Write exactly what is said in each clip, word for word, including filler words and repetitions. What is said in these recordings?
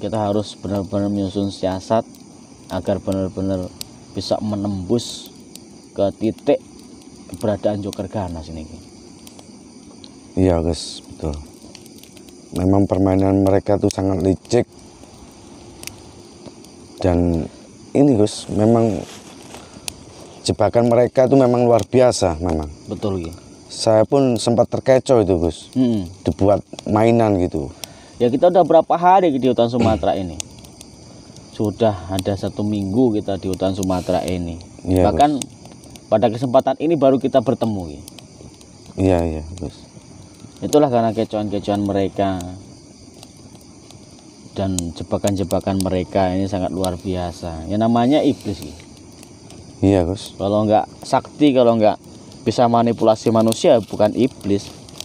kita harus benar-benar menyusun siasat agar benar-benar bisa menembus ke titik keberadaan Joker Ganas ini. Iya guys, betul. Memang permainan mereka tuh sangat licik. Dan ini Gus, memang jebakan mereka tuh memang luar biasa memang. Betul gitu. Saya pun sempat terkecoh itu Gus, Hmm. dibuat mainan gitu. Ya kita udah berapa hari di hutan Sumatera ini? Sudah ada satu minggu kita di hutan Sumatera ini. Iya, Bahkan Gus, pada kesempatan ini baru kita bertemu. Gitu. Iya iya Gus. Itulah karena kecoan-kecoan mereka dan jebakan-jebakan mereka ini sangat luar biasa. Yang namanya iblis. Gitu. Iya Gus. Kalau nggak sakti, kalau nggak bisa manipulasi manusia, bukan iblis.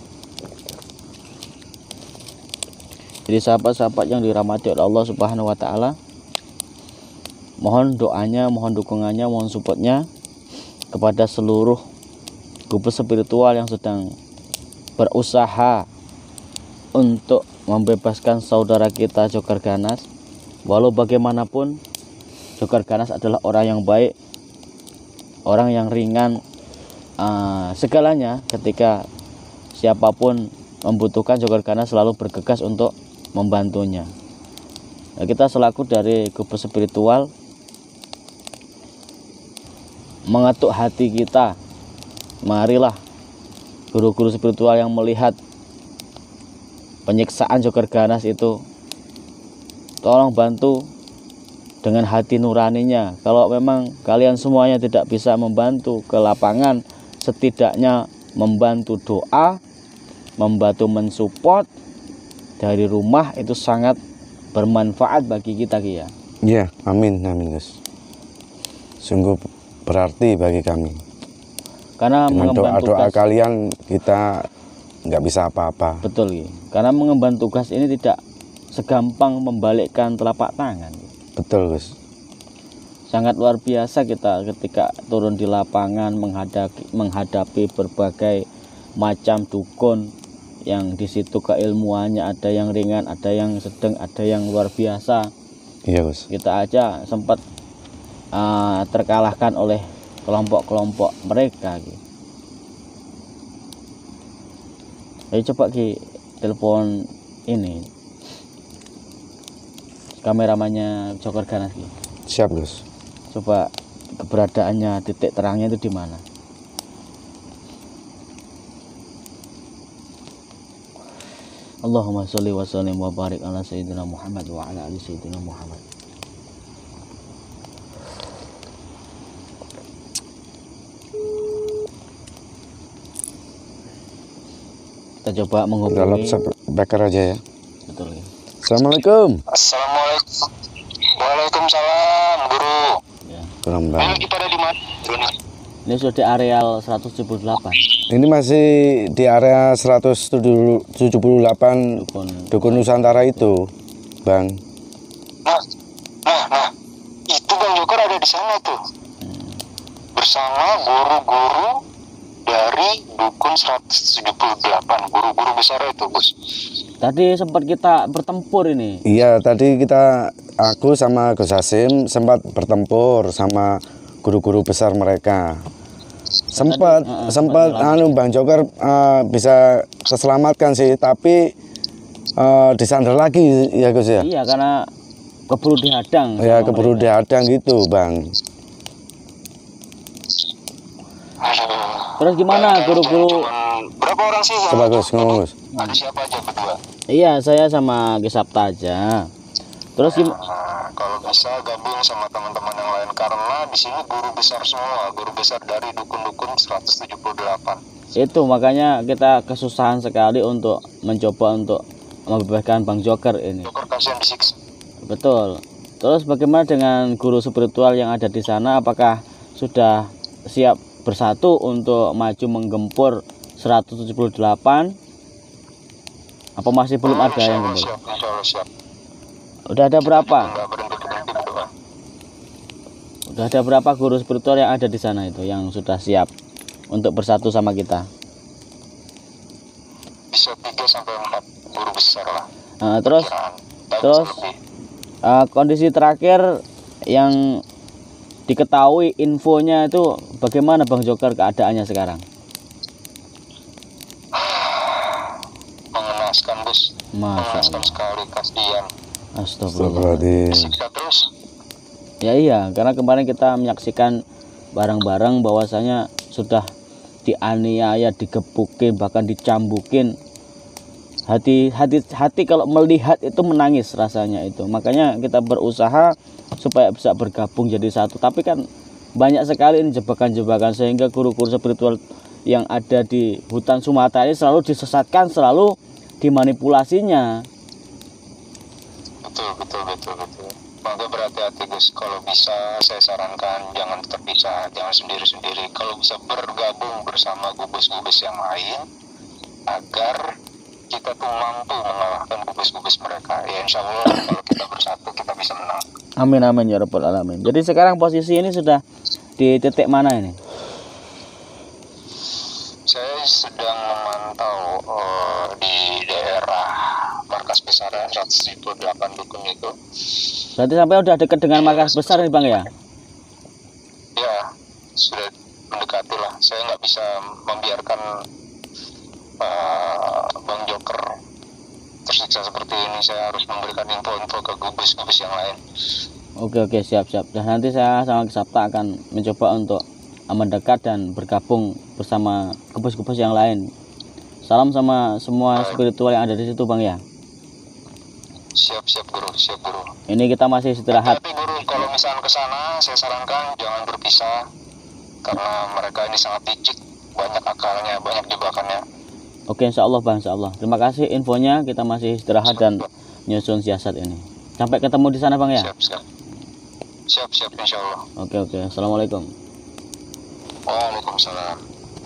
Jadi sahabat-sahabat yang dirahmati oleh Allah Subhanahu wa Ta'ala, mohon doanya, mohon dukungannya, mohon supportnya kepada seluruh grup spiritual yang sedang berusaha untuk membebaskan saudara kita Joker Ganas. Walau bagaimanapun, Joker Ganas adalah orang yang baik, orang yang ringan uh, segalanya. Ketika siapapun membutuhkan, Joker Ganas selalu bergegas untuk membantunya. Nah, kita selaku dari grup spiritual mengetuk hati kita, marilah guru-guru spiritual yang melihat penyiksaan Joker Ganas itu, tolong bantu dengan hati nuraninya. Kalau memang kalian semuanya tidak bisa membantu ke lapangan, setidaknya membantu doa, membantu mensupport dari rumah, itu sangat bermanfaat bagi kita ya. Iya, amin amin Gus. Sungguh berarti bagi kami. Karena dengan mengemban doa-doa tugas, kalian kita nggak bisa apa-apa. betul ya. Karena mengemban tugas ini tidak segampang membalikkan telapak tangan. Betul Gus. Sangat luar biasa kita ketika turun di lapangan menghadapi menghadapi berbagai macam dukun yang di situ keilmuannya ada yang ringan, ada yang sedang, ada yang luar biasa. Iya Gus. Kita aja sempat uh, terkalahkan oleh kelompok-kelompok mereka. Gitu. Ayo coba Ki telepon ini kameramannya Joker Ganas. Ki. Siap Gus. Coba keberadaannya, titik terangnya itu di mana? Allahumma sholli wa sallim wa barik ala sayyidina Muhammad wa ala ali sayyidina Muhammad. Kita coba menghubungi. Dalam bakar aja ya. Betul ya. Assalamualaikum. Assalamualaikum. Waalaikumsalam, Guru. Ya. Kembali. Ini lagi pada di mana? Ini sudah di areal seratus tujuh puluh delapan. Ini masih di area seratus tujuh puluh delapan Dukun. Dukun Nusantara itu, Bang. Nah, nah, nah, itu Bang Joker ada di sana tuh, Hmm. bersama guru-guru dari Dukun seratus tujuh puluh delapan, guru-guru besar itu, Gus. Tadi sempat kita bertempur ini. Iya, tadi kita aku sama Gus Hasim sempat bertempur sama guru-guru besar mereka. Sempat Tadi, uh, sempat sempat anu Bang Joker uh, bisa terselamatkan sih, tapi uh, disandar lagi ya Gus ya. Iya, karena keburu dihadang. Ya sama keburu mereka. dihadang gitu Bang. Aduh. Terus gimana Kayaknya guru-guru? cuman berapa orang sih yang Coba Gus ngomong Gus. ada siapa aja berdua? Iya, saya sama Gesapta aja. Terus gimana? Nah, kalau bisa gabung sama teman-teman yang lain karena di sini guru besar semua, guru besar dari dukun-dukun seratus tujuh puluh delapan. Itu makanya kita kesusahan sekali untuk mencoba untuk membebaskan Bang Joker ini. Joker kasihan disiksa. Betul. Terus bagaimana dengan guru spiritual yang ada di sana? Apakah sudah siap bersatu untuk maju menggempur seratus tujuh puluh delapan? Apa masih belum ada yang gempur? Siap, insya Allah siap. Udah ada berapa? Nggak berhenti-berhenti berdoa. Udah ada berapa guru spiritual yang ada di sana itu yang sudah siap untuk bersatu sama kita? Bisa tiga sampai empat guru besar lah. Nah, terus Kiraan. Tapi terus bisa lebih. Uh, kondisi terakhir yang diketahui infonya itu bagaimana Bang Joker keadaannya sekarang? Mengenaskan Gus, mengenaskan sekali, kasihan. Astagfirullahaladzim. Disiksa terus. Ya iya, karena kemarin kita menyaksikan bareng-bareng bahwasanya sudah dianiaya, digebukin, bahkan dicambukin. Hati hati hati kalau melihat itu menangis rasanya itu. Makanya kita berusaha supaya bisa bergabung jadi satu. Tapi kan banyak sekali ini jebakan-jebakan sehingga guru-guru spiritual yang ada di hutan Sumatera ini selalu disesatkan, selalu dimanipulasinya. Betul, betul, betul, betul. Maka berhati-hati Gus. Kalau bisa saya sarankan jangan terpisah, jangan sendiri-sendiri. Kalau bisa bergabung bersama gubes-gubes yang lain agar kita tuh mampu mengalahkan gubes-gubes mereka. Ya insya Allah kalau kita bersatu kita bisa menang. Amin amin ya rabbal alamin. Jadi sekarang posisi ini sudah di titik mana ini? Saya sedang memantau uh, di daerah markas besar seratus tujuh puluh delapan Dukun itu. Berarti sampai udah dekat dengan markas besar nih Bang ya? Ya, sudah mendekati lah. Saya nggak bisa membiarkan uh, Bang Joker tersiksa seperti ini. Saya harus memberikan info-info ke gubes-gubes yang lain. Oke oke siap siap. Dan nanti saya sama Sabta akan mencoba untuk mendekat dan bergabung bersama gubes-gubes yang lain. Salam sama semua spiritual yang ada di situ Bang ya. Siap siap guru, siap guru. Ini kita masih istirahat. Tapi guru, kalau misalnya ke sana, saya sarankan jangan berpisah karena mereka ini sangat licik, banyak akalnya, banyak jebakannya. Oke insya Allah Bang, insya Allah. Terima kasih infonya. Kita masih istirahat dan nyusun siasat ini. Sampai ketemu di sana Bang ya. Siap siap. Siap siap insya Allah. Oke oke. Assalamualaikum. Waalaikumsalam.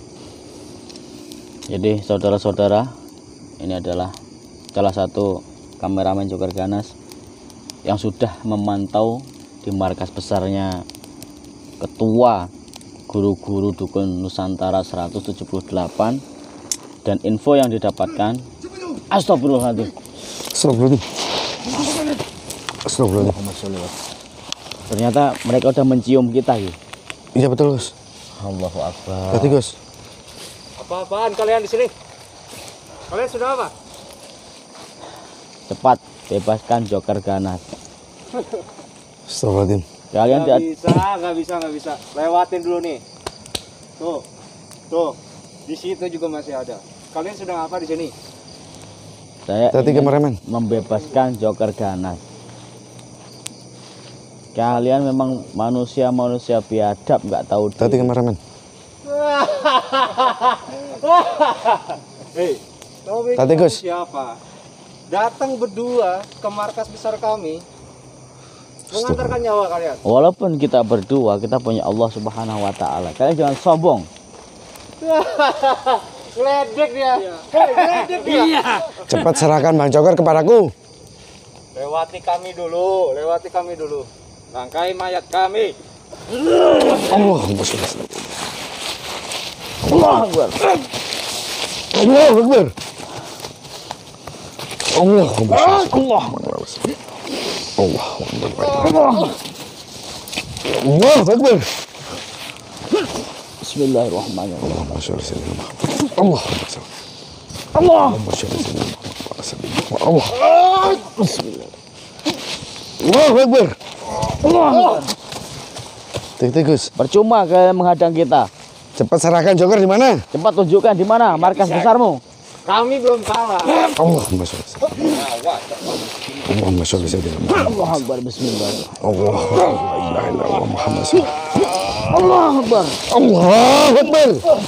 Jadi saudara-saudara, ini adalah salah satu kameramen Joker Ganas yang sudah memantau di markas besarnya ketua guru-guru Dukun Nusantara seratus tujuh puluh delapan, dan info yang didapatkan, astagfirullahaladzim, Astagfirullahaladzim. Astagfirullahaladzim. ternyata mereka udah mencium kita gitu. Iya betul Gus. Allahu Akbar. Berarti Gus. Apa-apaan kalian di sini? Kalian sudah apa? Cepat bebaskan Joker Ganas. Astagfirullahaladzim. Kalian Nggak tidak bisa, nggak bisa, nggak bisa. Lewatin dulu nih. Tuh, tuh. Di situ juga masih ada. Kalian sedang apa di sini? saya Tadi ingin kameramen. membebaskan Joker Ganas. Kalian memang manusia-manusia biadab, nggak tahu Tadi diri. kameramen. Hei, kamu pikir Tadi, kamu Gus. siapa? Datang berdua ke markas besar kami, mengantarkan nyawa kalian. Walaupun kita berdua, kita punya Allah Subhanahu wa taala. Kalian jangan sombong. Ngeledek dia. Hei, ngeledek dia. Cepat serahkan Bang Joker kepadaku. Lewati kami dulu, lewati kami dulu. Rangkai mayat kami. Allahumma sholli ala Allah Akbar. Allahu Akbar. Allahumma sholli Allah. Allahu Akbar. Allahu Akbar. Bismillahirrahmanirrahim. Allahumma sholli ala Muhammad. Allahumma sholli. Allah. Allahumma sholli ala Muhammad. Allah. Bismillah. Allahu Akbar. Allah. Tik-tik Gus. Percuma kalian menghadang kita. Cepat serahkan Joker di mana? Cepat tunjukkan di mana markas besarmu. Kami belum kalah. Allahumma sholli. Allahumma sholli ala Muhammad. Allah Akbar. Bismillah. Allahu Akbar. La ilaha illallah Muhammad. Allah Akbar. Allahu Akbar.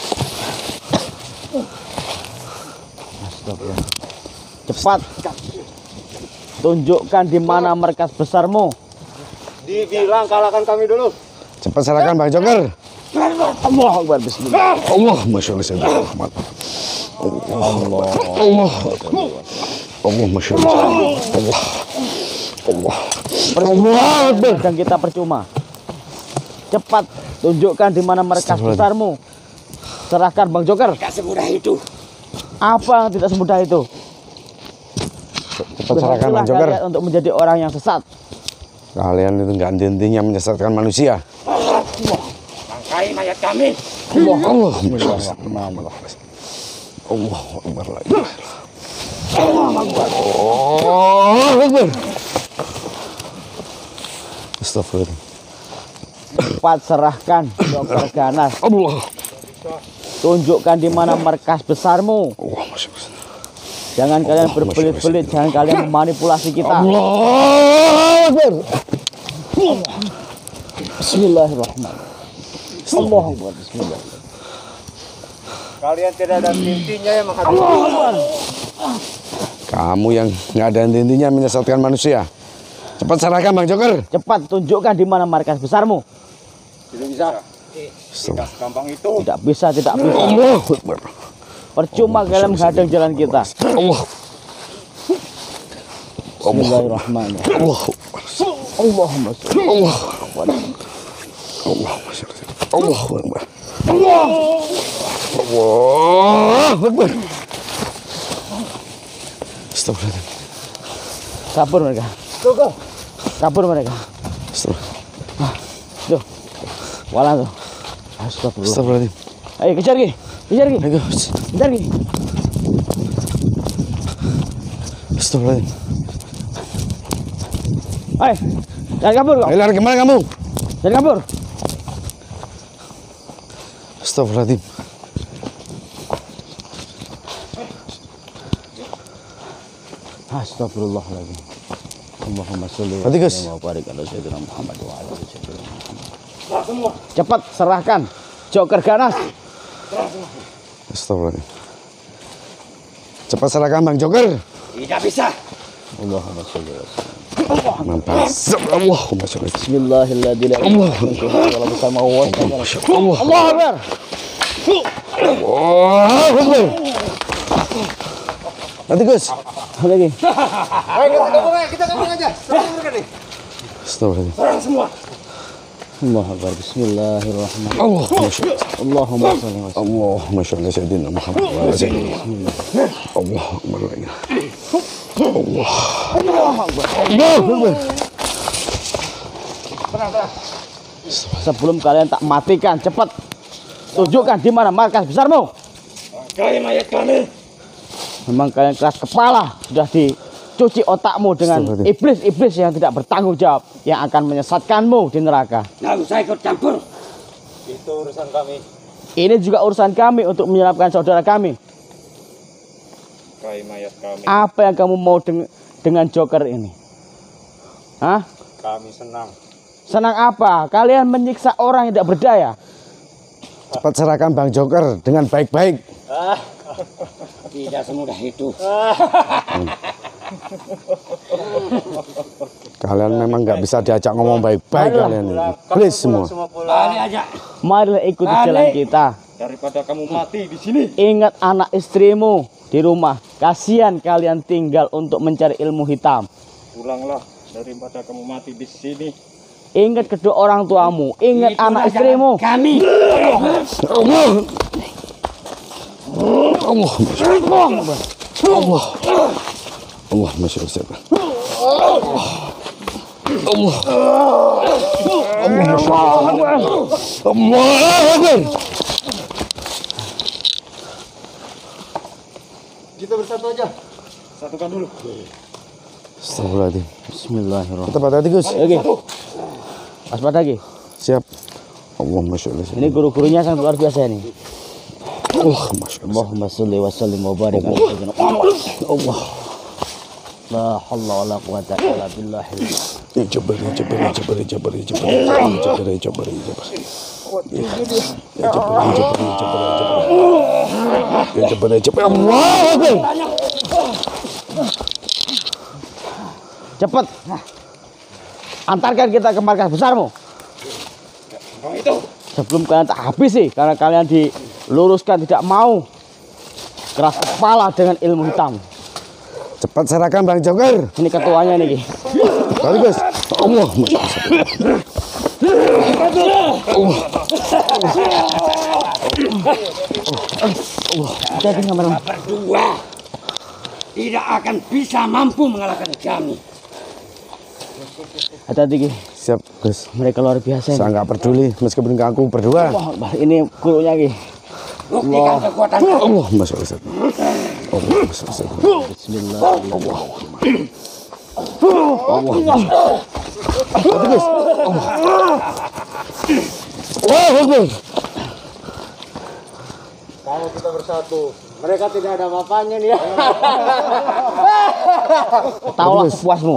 Astagfirullah. Cepat tunjukkan di mana markas besarmu. Dibilang kalahkan kami dulu. Cepat serahkan Bang Joker. Allah Akbar. Bismillah. Allahumma sholli ala Muhammad. Allah. Allah. Allahumma sholli ala Allah. Allah. Allah Akbar. Dan kita percuma. Cepat tunjukkan di mana markas besarmu. Serahkan Bang Joker. Gak semudah itu. Apa yang tidak semudah itu? Cepat serahkan Bang Berhentilah Joker. kalian untuk menjadi orang yang sesat. Kalian itu nggak henti-hentinya menyesatkan manusia. Tangkai mayat kami. Allah, Allah, Allah Akbar, la ilaha illallah. Allah Akbar. Astagfirullah. Cepat serahkan dokter ganas. Allah. Tunjukkan di mana markas besarmu. Allah, Masya Allah. Jangan kalian berbelit-belit, jangan kalian memanipulasi kita. Allah Akbar. Bismillahirrahmanirrahim. Allah Akbar. Bismillah. Kalian tidak ada intinya yang menghadapi. Kamu yang nggak ada intinya menyesatkan manusia. Cepat serahkan Bang Joker. Cepat tunjukkan di mana markas besarmu. Tidak bisa. Tidak gampang itu. Tidak bisa, tidak bisa. Allah Akbar. Percuma kalian menghadang jalan kita. Allah. Bismillahirrahmanirrahim. Allah. Allahumma sholli. Allah. Allahumma sholli. Allah Akbar. Allah. Allah Akbar. Astagfirullah. Kabur mereka. Kabur mereka. Astagfirullah. Tuh. Walah tuh. Astagfirullah. Astagfirullah. Ayo kejar Ki. Kejar Ki. Ayo. Kejar Ki. Astagfirullah. Ayo. Jangan kabur kau. Ayo lari kemana kamu? Jangan kabur. Astagfirullahaladzim. Astagfirullahaladzim. Allahumma sholli Nanti, Gus. wa barik ala sayyidina Muhammad wa ala ali sayyidina Muhammad. Cepat serahkan Joker ganas. Astagfirullahaladzim. Cepat serahkan Bang Joker. Tidak bisa. Allahumma sholli wa sallim. Mantap. Allahumma sholli. Bismillahirrahmanirrahim. Allah. Allah bersama wa Allah. Allah Akbar. Allah Akbar. Nanti Gus. Lagi. Ayo kita gabung aja, kita gabung aja. Sama nih. Astagfirullahaladzim. Orang semua. Allah Akbar. Bismillahirrahmanirrahim. Allahumma sholli. Allahumma sholli wa sallim. Allahumma sholli sayyidina Muhammad wa ala sayyidina Allah Akbar. Allah. Allah Akbar. Sebelum kalian tak matikan, cepat tunjukkan di mana markas besarmu. Tangkai mayat kami. Memang kalian keras kepala, sudah dicuci otakmu dengan Astagfirullah. iblis-iblis yang tidak bertanggung jawab, yang akan menyesatkanmu di neraka. Nggak usah ikut campur. Itu urusan kami. Ini juga urusan kami untuk menyelamatkan saudara kami. Kai mayat kami. Apa yang kamu mau deng- dengan Joker ini? Hah? Kami senang. Senang apa? Kalian menyiksa orang yang tidak berdaya. Cepat serahkan Bang Joker dengan baik-baik. Tidak semudah itu. Kalian memang nggak bisa diajak ngomong baik-baik kalian ini. Please semua. Balik aja. Marilah ikuti Balik. jalan kita. Daripada kamu mati di sini. Ingat anak istrimu di rumah. Kasihan kalian tinggal untuk mencari ilmu hitam. Pulanglah daripada kamu mati di sini. Ingat kedua orang tuamu. Ingat Itulah anak jalan istrimu. Kami. Allah. Allah. Allah. Allah masya Allah. Allah. Allah. Allah Akbar. Kita bersatu aja. Satukan dulu. Astagfirullahaladzim. Bismillahirrahmanirrahim. Tetap hati Gus. Oke. Waspada lagi. Siap. Allah masya Allah. Ini guru-gurunya sangat luar biasa ini. Allah masya Allah. Allahumma sholli wa sallim wa barik ala sayyidina Muhammad. Allah. La haula wala quwata illa billah. Ya jabar ya jabar ya jabar ya jabar ya jabar ya jabar ya jabar ya jabar. Ya jabar ya jabar ya jabar ya jabar. Ya jabar ya jabar. Allah Akbar. Cepat. Antarkan kita ke markas besarmu. Sebelum kalian tak habis sih, karena kalian diluruskan tidak mau. Keras kepala dengan ilmu hitam. Cepat serahkan Bang Joker. Ini ketuanya nih. Ki. Balik Gus. Allah masya Allah. Allah. Jadi kamar. Berdua tidak akan bisa mampu mengalahkan kami. Hati-hati Ki. Siap, Gus. Mereka luar biasa. Saya nggak peduli meskipun aku berdua. Wah, ini gurunya Ki. Buktikan kekuatan. Allah, masya Allah. Allah, masya Allah. Bismillah. Allah. Allah. Gus. Allah Akbar. Kalau kita bersatu, mereka tidak ada apa-apanya nih ya. Tahulah puasmu.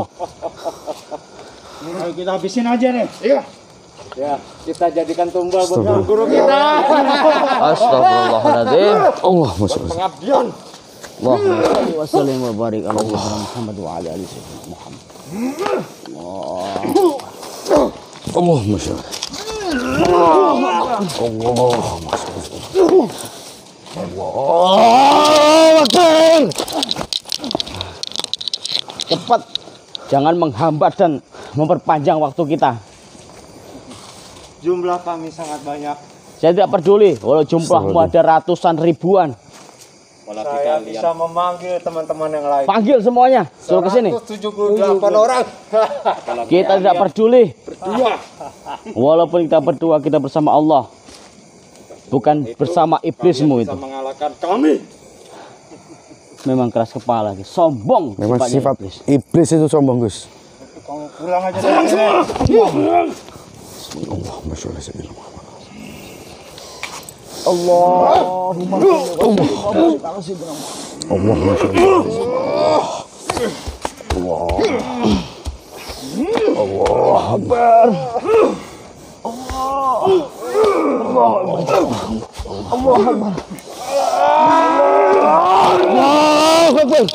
Ayo kita habisin aja nih. Iya. Ya, kita jadikan tumbal buat guru kita. Astagfirullahaladzim. Allah, masya Allah. Pengabdian. Allahumma shalli wa sallim wa barik ala sayyidina Muhammad wa ala ali sayyidina Muhammad. Allah, masya Allah. Allah, masya Allah. Allah Akbar. Cepat, jangan menghambat dan memperpanjang waktu kita. Jumlah kami sangat banyak. Saya tidak peduli walau jumlahmu ada ratusan ribuan. Saya bisa memanggil teman-teman yang lain. Panggil semuanya, suruh ke sini. seratus tujuh puluh delapan orang. Kita tidak peduli. Walaupun kita berdua, kita bersama Allah. Bukan bersama iblismu itu. Bisa mengalahkan kami. Memang keras kepala, sombong. Memang sifatnya sifat iblis. iblis itu sombong, Gus. Kamu pulang aja dari sini. Allah, masya Allah. Sayyidina Muhammad. Allahumma Allah, masya Allah. Allah. Allah Akbar. Allah Akbar. Allah Akbar.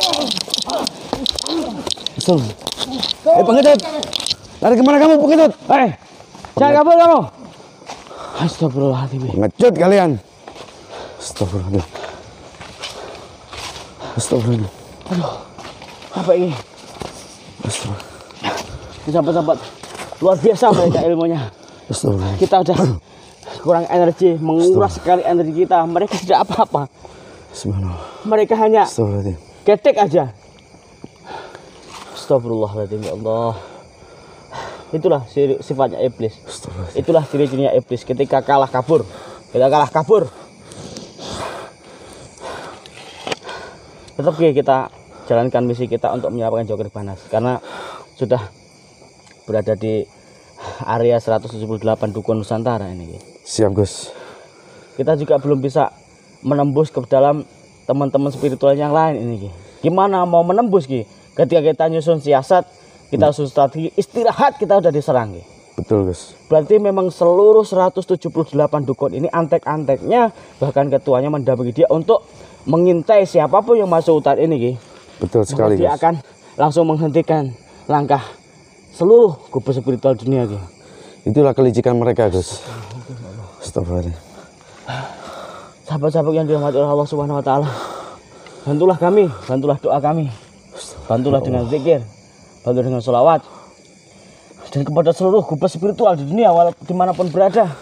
Betul. Eh, pengecut. Lari kemana kamu, pengecut? Eh, jangan kabur kamu. Astagfirullahaladzim. Pengecut kalian. Astagfirullahaladzim. Astagfirullahaladzim. Aduh, apa ini? Astagfirullahaladzim. Sahabat-sahabat, luar biasa mereka ilmunya. Astagfirullahaladzim. Kita udah kurang energi, menguras sekali energi kita. Mereka tidak apa-apa. Subhanallah. Mereka hanya Astagfirullahaladzim. ketek aja. Astagfirullahaladzim, ya Allah. Itulah sifatnya iblis. Astagfirullahaladzim. Itulah ciri-cirinya iblis ketika kalah kabur. Ketika kalah kabur. Tetap kita jalankan misi kita untuk menyelamatkan Joker Banas. Karena sudah berada di area seratus tujuh puluh delapan Dukun Nusantara ini. Siap, Gus. Kita juga belum bisa menembus ke dalam teman-teman spiritual yang lain ini. Gimana mau menembus Ki? Ketika kita nyusun siasat, kita susun strategi, istirahat kita udah diserang Ki. Betul, Gus. Berarti memang seluruh seratus tujuh puluh delapan dukun ini antek-anteknya, bahkan ketuanya mendampingi dia untuk mengintai siapapun yang masuk hutan ini Ki. Betul sekali, Dia Gus. akan langsung menghentikan langkah seluruh gubernur spiritual dunia Ki. Itulah kelicikan mereka, Gus. Astagfirullahaladzim. Sahabat-sahabat yang dirahmati oleh Allah Subhanahu wa taala, bantulah kami, bantulah doa kami. Bantulah dengan zikir, bantu dengan sholawat, dan kepada seluruh gubernur spiritual di dunia walaupun dimanapun berada.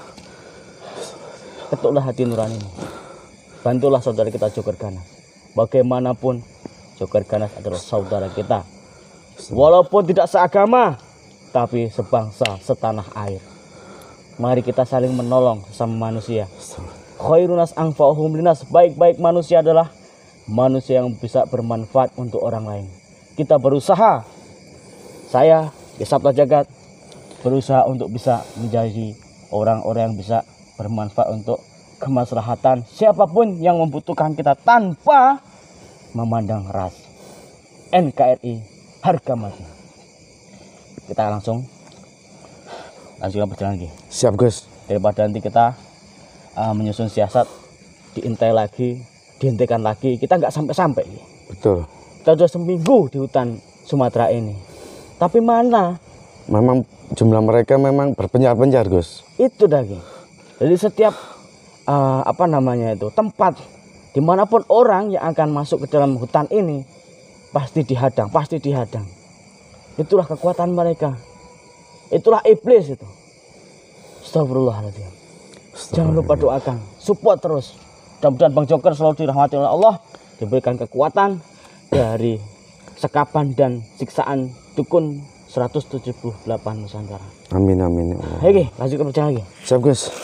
Ketuklah hati nurani. Bantulah saudara kita Joker Ganas. Bagaimanapun Joker Ganas adalah saudara kita. Walaupun tidak seagama, tapi sebangsa, setanah air. Mari kita saling menolong sesama manusia. Khairunas anfa'uhum linas, baik-baik manusia adalah manusia yang bisa bermanfaat untuk orang lain. Kita berusaha, saya di Sabta Jagat berusaha untuk bisa menjadi orang-orang yang bisa bermanfaat untuk kemaslahatan siapapun yang membutuhkan kita tanpa memandang ras. N K R I harga mati. Kita langsung lanjutkan perjalanan lagi. Siap, Gus. Daripada nanti kita uh, menyusun siasat, diintai lagi, dihentikan lagi, kita nggak sampai-sampai. Betul. Kita sudah seminggu di hutan Sumatera ini, tapi mana? Memang jumlah mereka memang berpencar-pencar, Gus. Itu lagi. Jadi setiap uh, apa namanya itu tempat dimanapun orang yang akan masuk ke dalam hutan ini pasti dihadang, pasti dihadang. Itulah kekuatan mereka. Itulah iblis itu. Astagfirullahaladzim. Jangan lupa doakan, support terus. Mudah-mudahan Bang Joker selalu dirahmati oleh Allah, diberikan kekuatan dari sekapan dan siksaan dukun seratus tujuh puluh delapan Nusantara. Amin amin ya Allah. Ayo Ki, lanjut ke perjalanan lagi. Siap guys.